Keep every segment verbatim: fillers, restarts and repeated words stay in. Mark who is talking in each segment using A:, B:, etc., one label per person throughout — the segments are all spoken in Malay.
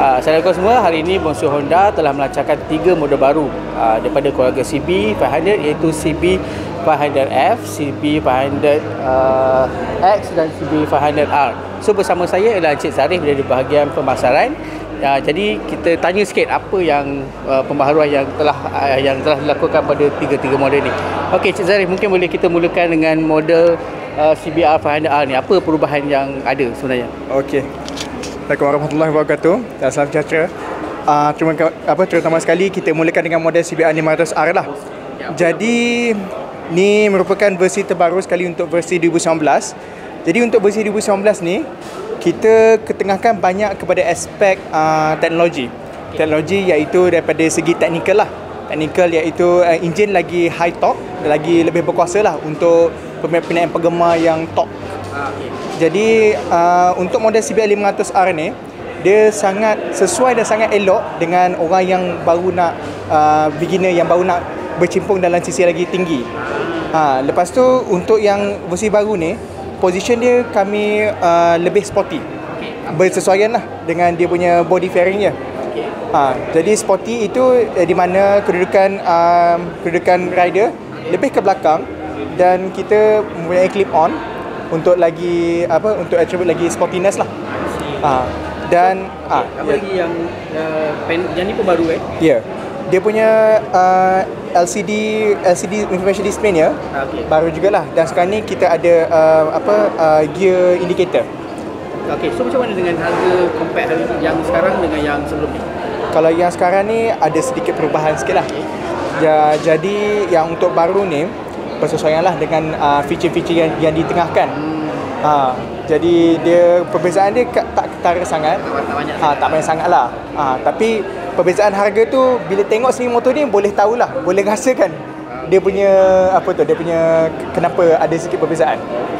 A: Uh, Assalamualaikum semua. Hari ini Bonsu Honda telah melancarkan tiga model baru uh, daripada keluarga C B lima ratus iaitu C B lima ratus F, C B lima ratus uh, X dan C B lima ratus R. So bersama saya adalah Encik Zarif dari bahagian pemasaran. Uh, jadi kita tanya sikit apa yang uh, pembaharuan yang telah uh, yang telah dilakukan pada tiga-tiga model ni. Okey, Encik Zarif, mungkin boleh kita mulakan dengan model uh, C B R lima ratus R ni. Apa perubahan yang ada sebenarnya?
B: Okey. Assalamualaikum warahmatullahi wabarakatuh. Dan salam sejahtera. Uh, terima apa terutama sekali kita mulakan dengan model C B R lima ratus R lah. Jadi ni merupakan versi terbaru sekali untuk versi dua ribu sembilan belas. Jadi untuk versi dua ribu sembilan belas ni kita ketengahkan banyak kepada aspek uh, teknologi. Teknologi iaitu daripada segi teknikal lah. Teknikal iaitu uh, enjin lagi high torque, lagi lebih berkuasa lah untuk pemain-pemain penggemar yang top. Jadi uh, untuk model C B R lima ratus R ni dia sangat sesuai dan sangat elok dengan orang yang baru nak uh, beginner yang baru nak bercimpung dalam sisi lagi tinggi. Ha, lepas tu untuk yang versi baru ni position dia kami uh, lebih sporty. Bersesuaian lah dengan dia punya body fairing dia. Ha, jadi sporty itu eh, di mana kedudukan uh, kedudukan rider lebih ke belakang dan kita mempunyai clip on untuk lagi apa untuk attribute lagi sportiness lah. Ha, dan
A: okay. ha, apa ya. lagi yang uh, pen, yang ni pun baru eh?
B: Ya. Yeah. Dia punya uh, L C D L C D information display nya okay. baru jugalah dan sekarang ni kita ada uh, apa uh, gear indicator.
A: Okey, so macam mana dengan harga compare hari yang sekarang dengan yang sebelum ni?
B: Kalau yang sekarang ni ada sedikit perubahan sikit lah. Okay. Ya, jadi yang untuk baru ni bersesuaianlah dengan uh, feature-feature yang, yang ditengahkan. Hmm. Ha, jadi dia perbezaan dia tak ketara sangat. Tak banyak. Ha, tak banyak sangat lah. Ha, tapi perbezaan harga tu bila tengok sendiri motor ni boleh tahulah, boleh rasakan dia punya apa tu, dia punya kenapa ada sikit perbezaan.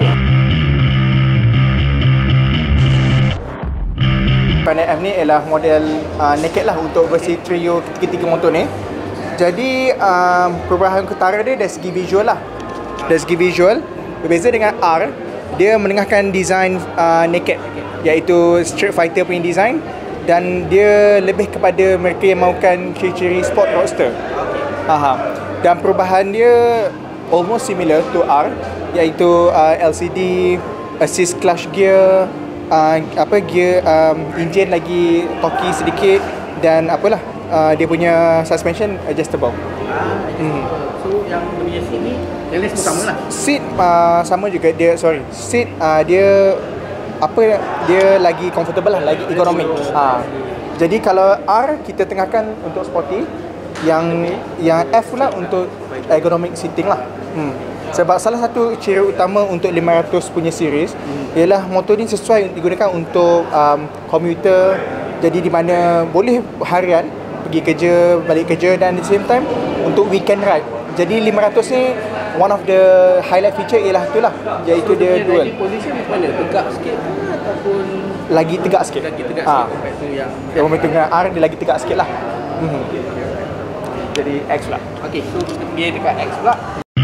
B: Planet F ni ialah model uh, naked lah untuk versi trio ketiga-tiga motor ni. Jadi um, perubahan ketara dia dari segi visual lah. Dari segi visual berbeza dengan R, dia menengahkan design uh, naked iaitu Street Fighter punya design dan dia lebih kepada mereka yang mahukan ciri-ciri sport roadster. Aha. Dan perubahan dia almost similar to R iaitu uh, L C D, assist clutch gear, uh, apa gear um, engine lagi torquey sedikit dan apalah uh, dia punya suspension adjustable.
A: Ah, hmm. So yang punya seat ni yang lain semua sama lah.
B: Seat uh, sama juga dia sorry. Seat uh, dia apa dia lagi comfortable lah, lagi ergonomik. Ha. Jadi kalau R kita tengahkan untuk sporty, yang yang F pula untuk ergonomic seating lah. Hmm. Sebab salah satu ciri utama untuk lima ratus punya series hmm. ialah motor ni sesuai digunakan untuk um, commuter. Jadi di mana boleh harian pergi kerja, balik kerja dan at the same time untuk weekend ride. Jadi lima ratus ni one of the highlight feature ialah itulah, iaitu so, dia dual.
A: Jadi position macam mana? Tegak sikit ataupun
B: lagi tegak sikit?
A: Lagi tegak
B: ha.
A: sikit compared to yang
B: yang momentum dengan R dia lagi tegak sikit lah. Hmm. Jadi X pula.
A: Okey, so kita pergi dekat X pula.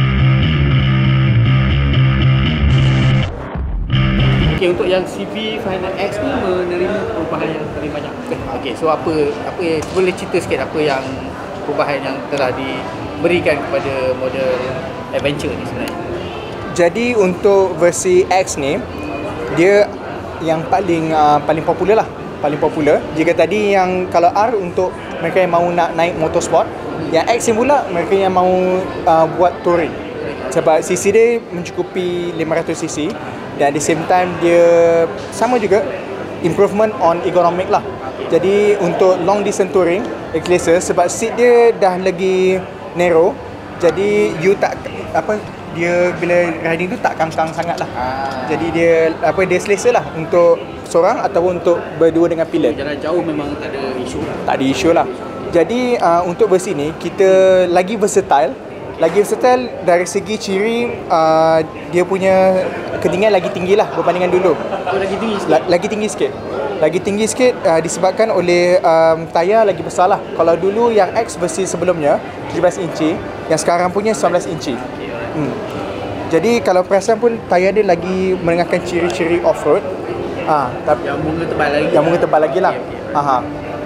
A: Okey, untuk yang C B lima ratus X ni menerima perubahan yang paling banyak. Okey, so apa apa boleh cerita sikit apa yang perubahan yang telah diberikan kepada model Adventure ni sebenarnya?
B: Jadi untuk versi X ni dia yang paling uh, paling popular lah, paling popular. Jika tadi yang kalau R untuk mereka yang mahu nak naik motorsport, yang X ni pula mereka yang mahu uh, buat touring. Sebab cc dia mencukupi lima ratus cc dan at the same time dia sama juga improvement on ergonomic lah. Jadi untuk long distance touring lesser sebab seat dia dah lagi narrow, jadi you tak apa dia bila riding tu tak kangkang sangat lah. Ah. Jadi dia apa dia selesa lah untuk seorang ataupun untuk berdua dengan pilot.
A: Jalan jauh memang tak ada isu lah.
B: Tak ada isu lah. Jadi uh, untuk versi ni kita lagi versatile, lagi versatile dari segi ciri uh, dia punya ketinggian lagi tinggi lah berbandingan dulu.
A: Oh, lagi tinggi sikit.
B: La- lagi tinggi sikit. Lagi tinggi sikit uh, disebabkan oleh um, tayar lagi besar lah. Kalau dulu yang X versi sebelumnya tujuh belas inci, yang sekarang punya sembilan belas inci. Hmm. Jadi kalau perasan pun tayar dia lagi menengahkan ciri-ciri off-road. Ah, tapi
A: yang bunga tebal lagi.
B: Yang bunga tebal lagi lah.
A: Okay, okay.
B: Aha.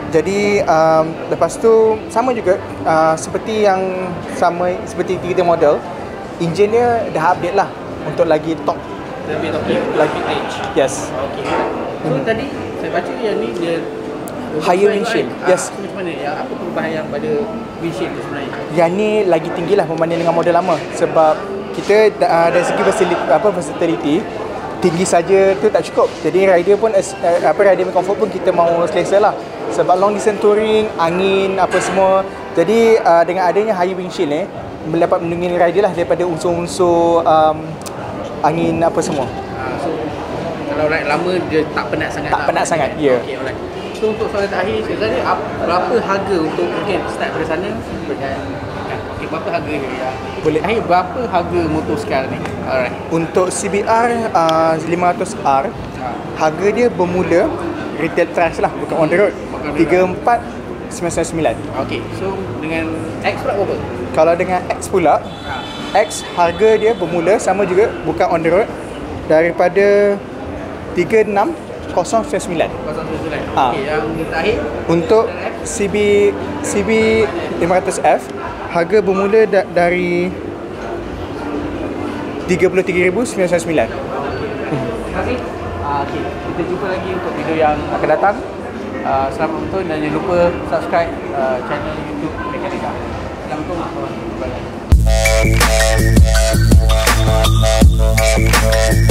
B: Jadi um, lepas tu sama juga uh, seperti yang sama seperti tiga model, enjin dia dah update lah untuk lagi top,
A: lebih top lagi range.
B: Yes.
A: Okey. So hmm. tadi saya baca yang ni dia
B: higher windshield.
A: Ah,
B: Yes.
A: so macam mana? Ya, apa perubahan yang pada windshield tu sebenarnya?
B: Yang ni lagi tinggi lah berbanding dengan model lama, sebab kita uh, dari segi versatility, apa versatility tinggi saja tu tak cukup. Jadi rider pun uh, apa rider comfort pun kita mahu selesa lah. Sebab long distance touring, angin apa semua. Jadi uh, dengan adanya high windshield ni dapat melindungi rider lah daripada unsur-unsur um, angin apa semua.
A: Uh, so kalau ride lama dia tak penat sangat.
B: Tak
A: lah.
B: penat sangat. Ya. Yeah.
A: Okey, alright. So untuk soalan terakhir sebenarnya berapa harga untuk mungkin start dari sana dan okey berapa harga dia ya?
B: Boleh.
A: Akhir berapa harga motor sekarang ni? Alright.
B: Untuk C B R uh, lima ratus R
A: Ha.
B: harga dia bermula retail price lah, bukan on the road, tiga empat sembilan sembilan sembilan.
A: Okey. So dengan X pula berapa?
B: Kalau dengan X pula,
A: Ha.
B: X harga dia bermula sama juga, bukan on the road, daripada tiga enam kosong sembilan sembilan.
A: kosong sembilan.
B: Ha.
A: Okey, yang terakhir
B: Untuk C B C B lima ratus F harga bermula da- dari tiga puluh tiga ribu sembilan ratus sembilan puluh sembilan.
A: Terima kasih. Uh, okay. Kita jumpa lagi untuk video yang akan datang. Uh, selamat menonton dan jangan lupa subscribe uh, channel YouTube Mekanika. Selamat menonton. Bye.